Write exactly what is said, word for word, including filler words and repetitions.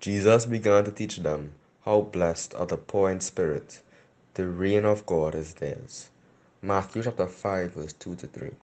Jesus began to teach them how blessed are the poor in spirit. The reign of God is theirs. Matthew chapter five, verse two to three.